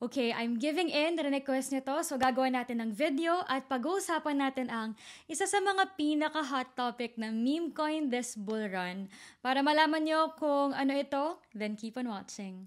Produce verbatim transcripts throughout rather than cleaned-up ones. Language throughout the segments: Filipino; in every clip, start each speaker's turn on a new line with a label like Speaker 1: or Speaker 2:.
Speaker 1: Okay, I'm giving in the request nito, so gagawa natin ng video at pag-uusapan natin ang isa sa mga pinaka-hot topic na meme coin this bull run. Para malaman nyo kung ano ito, then keep on watching.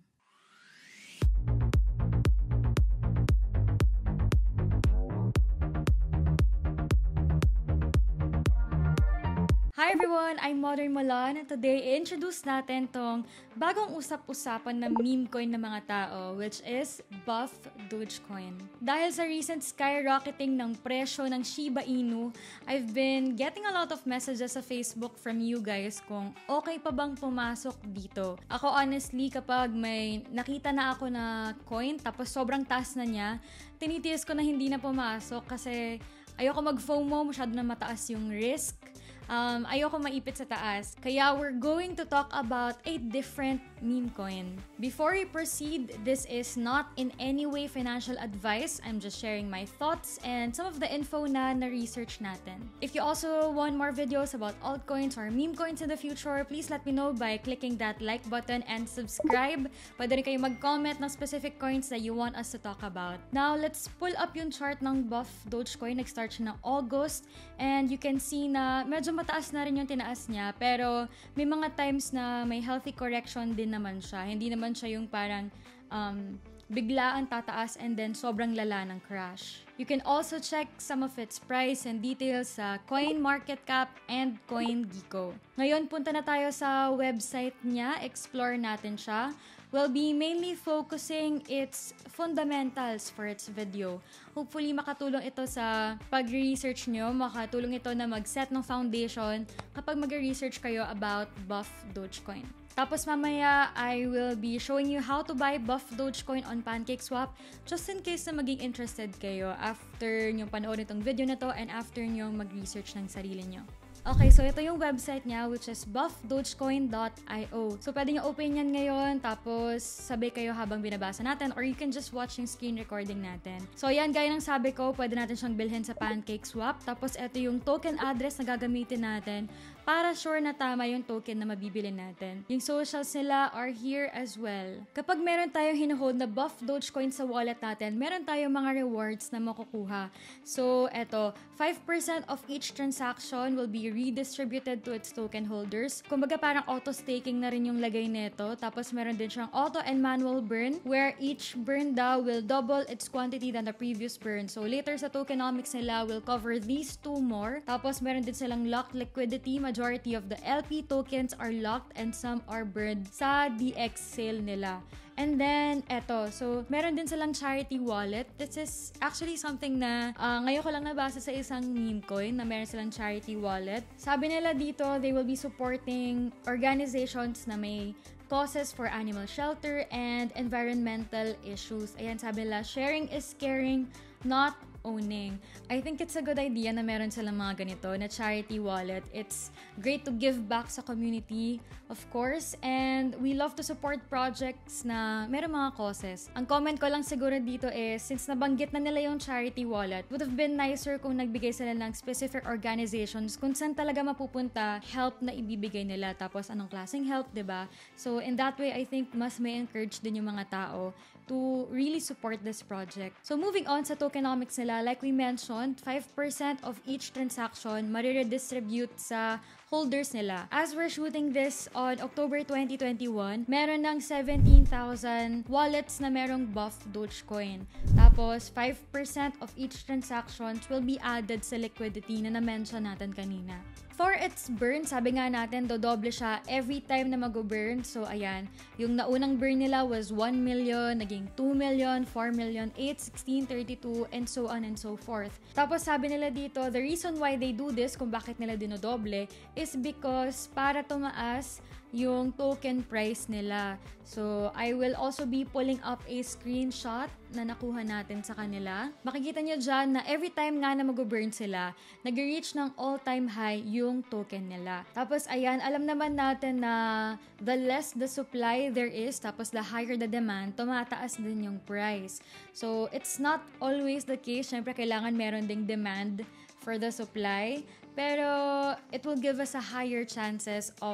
Speaker 1: Hi everyone! I'm Modern Mulan and today i-introduce natin tong bagong usap-usapan na meme coin ng mga tao, which is Buff Dogecoin. Dahil sa recent skyrocketing ng presyo ng Shiba Inu, I've been getting a lot of messages sa Facebook from you guys kung okay pa bang pumasok dito. Ako honestly, kapag may nakita na ako na coin tapos sobrang taas na niya, tinitiis ko na hindi na pumasok kasi ayoko mag-FOMO, masyado na mataas yung risk. Um, ayoko maipit sa taas. Kaya we're going to talk about a different meme coin. Before we proceed, this is not in any way financial advice. I'm just sharing my thoughts and some of the info na na-research natin. If you also want more videos about altcoins or meme coins in the future, please let me know by clicking that like button and subscribe. Pwede rin kayo mag-comment ng specific coins that you want us to talk about. Now, let's pull up yung chart ng Buff Dogecoin. Nag-start siya ng August and you can see na medyo mataas na rin yung tinaas niya, pero may mga times na may healthy correction din naman siya. Hindi naman siya yung parang um, biglaan tataas and then sobrang lala ng crash. You can also check some of its price and details sa CoinMarketCap and CoinGecko. Ngayon, punta na tayo sa website niya, explore natin siya. We'll be mainly focusing its fundamentals for its video. Hopefully, makatulong ito sa pag-research nyo. Makatulong ito na mag-set ng foundation kapag mag-research kayo about Buff Dogecoin. Tapos mamaya, I will be showing you how to buy Buff Dogecoin on PancakeSwap just in case na maging interested kayo after nyo panoorin itong video na to and after nyo mag-research ng sarili nyo. Okay, so ito yung website niya, which is buff dogecoin dot io. So pwede nyo open yan ngayon, tapos sabay kayo habang binabasa natin, or you can just watch yung screen recording natin. So yan, gaya ng sabi ko, pwede natin siyang bilhin sa PancakeSwap. Tapos ito yung token address na gagamitin natin para sure na tama yung token na mabibili natin. Yung socials nila are here as well. Kapag meron tayong hinuhold na Buff Dogecoin sa wallet natin, meron tayong mga rewards na makukuha. So eto, five percent of each transaction will be redistributed to its token holders. Kumbaga parang auto-staking na rin yung lagay nito. Tapos meron din siyang auto and manual burn where each burn daw will double its quantity than the previous burn. So later sa tokenomics nila will cover these two more. Tapos meron din silang locked liquidity. Majority of the L P tokens are locked and some are burned sa D X sale nila. And then, eto. So, meron din silang charity wallet. This is actually something na uh, ngayon ko lang nabasa sa isang meme coin na meron silang charity wallet. Sabi nila dito, they will be supporting organizations na may causes for animal shelter and environmental issues. Ayan, sabi nila, sharing is caring, not owning. I think it's a good idea na meron silang mga ganito na charity wallet. It's great to give back sa community, of course, and we love to support projects na meron mga causes. Ang comment ko lang siguro dito is, since nabanggit na nila yung charity wallet, would have been nicer kung nagbigay sila ng specific organizations kung saan talaga mapupunta help na ibibigay nila. Tapos anong klaseng help, diba? So in that way, I think mas may encourage din yung mga tao to really support this project. So moving on sa tokenomics nila, like we mentioned, five percent of each transaction mariredistribute sa holders nila. As we're shooting this on October twenty twenty-one, meron ng seventeen thousand wallets na merong Buff Dogecoin. Tapos, five percent of each transactions will be added sa liquidity na na-mention natin kanina. For its burn, sabi nga natin, dodoble siya every time na mag-burn. So, ayan, yung naunang burn nila was one million, naging two million, four million, eight, sixteen, thirty-two, and so on and so forth. Tapos, sabi nila dito, the reason why they do this, kung bakit nila dinodoble, is because para tumaas yung token price nila. So, I will also be pulling up a screenshot na nakuha natin sa kanila. Makikita nyo dyan na every time nga na mag-burn sila, nag-reach ng all-time high yung token nila. Tapos, ayan, alam naman natin na the less the supply there is, tapos the higher the demand, tumataas din yung price. So, it's not always the case. Siyempre, kailangan meron ding demand for the supply. Pero, it will give us a higher chances of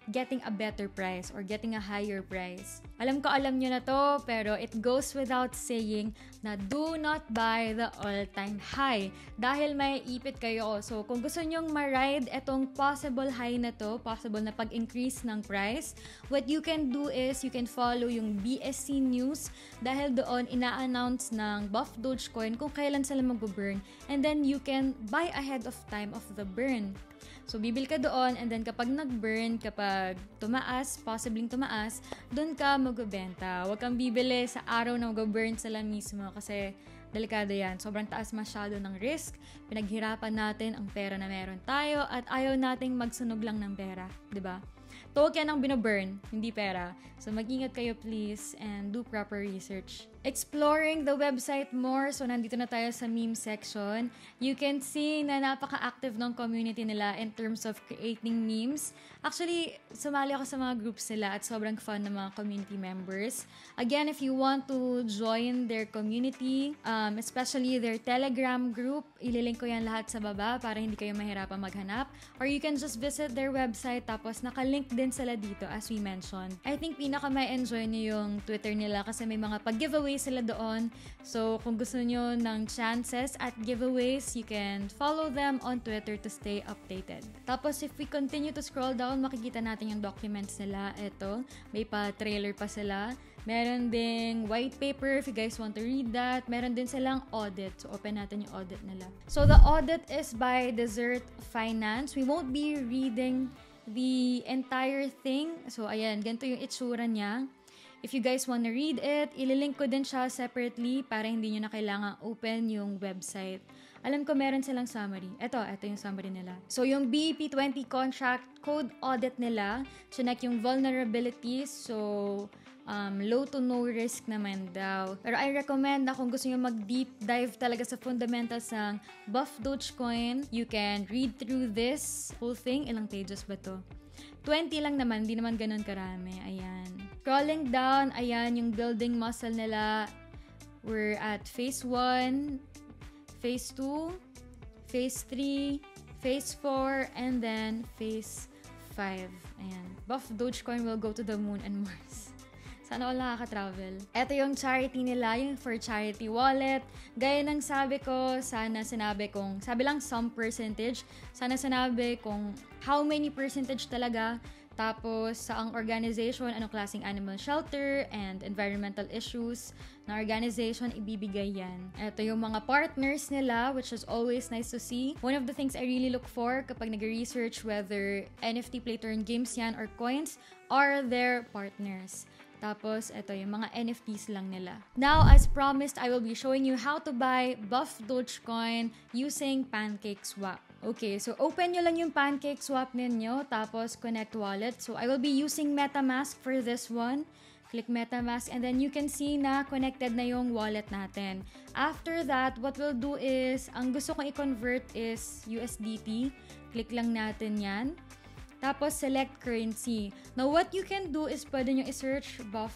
Speaker 1: getting a better price or getting a higher price. Alam ko alam nyo na to, pero it goes without saying na do not buy the all-time high dahil may ipit kayo. So kung gusto nyong ma-ride etong possible high na to, possible na pag-increase ng price, what you can do is you can follow yung B S C News dahil doon ina-announce ng Buff Dogecoin kung kailan sila mag-burn, and then you can buy ahead of time of the burn. So, bibil ka doon, and then kapag nag-burn, kapag tumaas, possibly tumaas, doon ka mag-benta. Huwag kang bibili sa araw na mag-burn sila mismo kasi delikado yan. Sobrang taas masyado ng risk. Pinaghirapan natin ang pera na meron tayo at ayaw nating magsunog lang ng pera. Diba? Token ang binaburn, hindi pera. So, mag-ingat kayo please and do proper research. Exploring the website more, so nandito na tayo sa meme section. You can see na napaka-active ng community nila in terms of creating memes. Actually, sumali ako sa mga groups nila at sobrang fun ng mga community members. Again, if you want to join their community, um, especially their Telegram group, ililink ko yan lahat sa baba para hindi kayo mahirapan maghanap. Or you can just visit their website, tapos nakalink din sila dito as we mentioned. I think pinaka may enjoy niyo yung Twitter nila kasi may mga pag-giveaway sila doon. So, kung gusto nyo ng chances at giveaways, you can follow them on Twitter to stay updated. Tapos, if we continue to scroll down, makikita natin yung documents nila. Ito, may pa-trailer pa sila. Meron ding white paper if you guys want to read that. Meron din silang audit. So, open natin yung audit nila. So, the audit is by Desert Finance. We won't be reading the entire thing. So, ayan, ganito yung itsura niya. If you guys wanna read it, ililink ko din siya separately para hindi nyo na kailangan open yung website. Alam ko meron silang summary. Ito, ito yung summary nila. So, yung B E P twenty contract code audit nila, chinek yung vulnerabilities. So, um, low to no risk naman daw. Pero I recommend na kung gusto nyo mag-deep dive talaga sa fundamentals ng Buff Dogecoin, you can read through this whole thing. Ilang pages ba to? twenty lang naman, hindi naman ganun karami. Ayan. Scrolling down, ayan yung building muscle nila. We're at phase one, phase two, phase three, phase four, and then phase five. Ayan. Buff Dogecoin will go to the moon and Mars. Sana all nakaka-travel. Ito yung charity nila, yung for charity wallet. Gaya ng sabi ko, sana sinabi kong, sabi lang some percentage, sana sinabi kung how many percentage talaga, tapos sa ang organization, anong klaseng animal shelter and environmental issues na organization, ibibigay yan. Ito yung mga partners nila, which is always nice to see. One of the things I really look for kapag nag-research whether N F T play to earn games yan or coins are their partners. Tapos, ito yung mga N F Ts lang nila. Now, as promised, I will be showing you how to buy Buff Dogecoin using PancakeSwap. Okay, so open nyo lang yung PancakeSwap ninyo, tapos connect wallet. So, I will be using MetaMask for this one. Click MetaMask, and then you can see na connected na yung wallet natin. After that, what we'll do is, ang gusto kong i-convert is U S D T. Click lang natin yan. Tapos, select currency. Now, what you can do is pwede nyo i-search Buff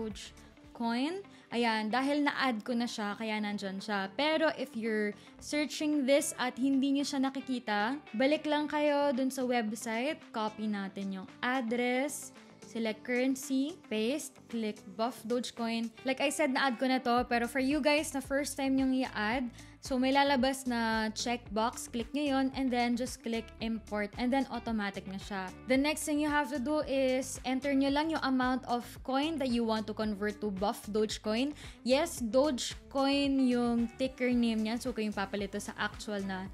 Speaker 1: Dogecoin. Ayan, dahil na-add ko na siya, kaya nandyan siya. Pero, if you're searching this at hindi nyo siya nakikita, balik lang kayo dun sa website. Copy natin yung address. Select currency, paste, click Buff Dogecoin. Like I said, na-add ko na to. Pero for you guys na first time nyong i-add, so may lalabas na checkbox, click nyo yun, and then just click import, and then automatic na siya. The next thing you have to do is enter nyo lang yung amount of coin that you want to convert to Buff Dogecoin. Yes, Dogecoin yung ticker name niya, so kung yung papalito sa actual na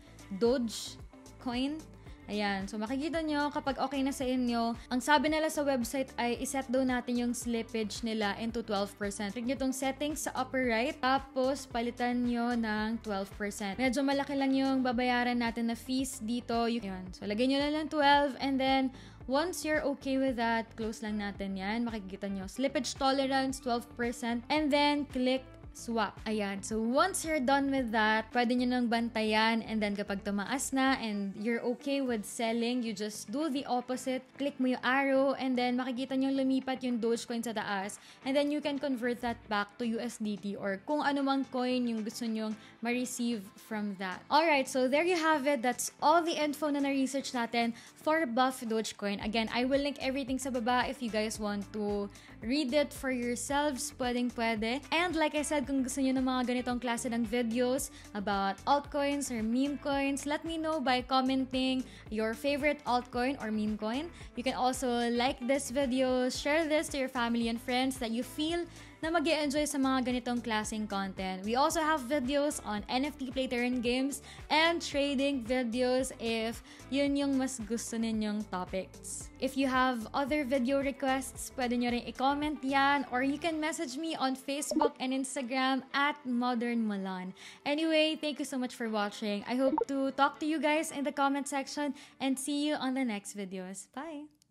Speaker 1: Dogecoin. Ayan, so makikita nyo kapag okay na sa inyo, ang sabi nila sa website ay iset daw natin yung slippage nila into twelve percent. Click nyo itong settings sa upper right, tapos palitan nyo ng twelve percent. Medyo malaki lang yung babayaran natin na fees dito. Yun. So lagay nyo lang ng twelve, and then once you're okay with that, close lang natin yan. Makikita nyo, slippage tolerance, twelve percent, and then click swap. Ayan. So, once you're done with that, pwede nyo nang bantayan, and then kapag tumaas na and you're okay with selling, you just do the opposite. Click mo yung arrow, and then makikita nyo lumipat yung Dogecoin sa taas, and then you can convert that back to U S D T or kung ano mang coin yung gusto nyong ma-receive from that. Alright, so there you have it. That's all the info na na-research natin for Buff Dogecoin. Again, I will link everything sa baba if you guys want to read it for yourselves. Pwedeng pwede. And like I said, kung gusto nyo ng mga ganitong klase ng videos about altcoins or meme coins, let me know by commenting your favorite altcoin or meme coin. You can also like this video, share this to your family and friends that you feel na mag-e-enjoy sa mga ganitong klaseng content. We also have videos on N F T play to earn games and trading videos if yun yung mas gusto ninyong topics. If you have other video requests, pwede nyo rin i-comment yan, or you can message me on Facebook and Instagram at Modern Mulan. Anyway, thank you so much for watching. I hope to talk to you guys in the comment section and see you on the next videos. Bye!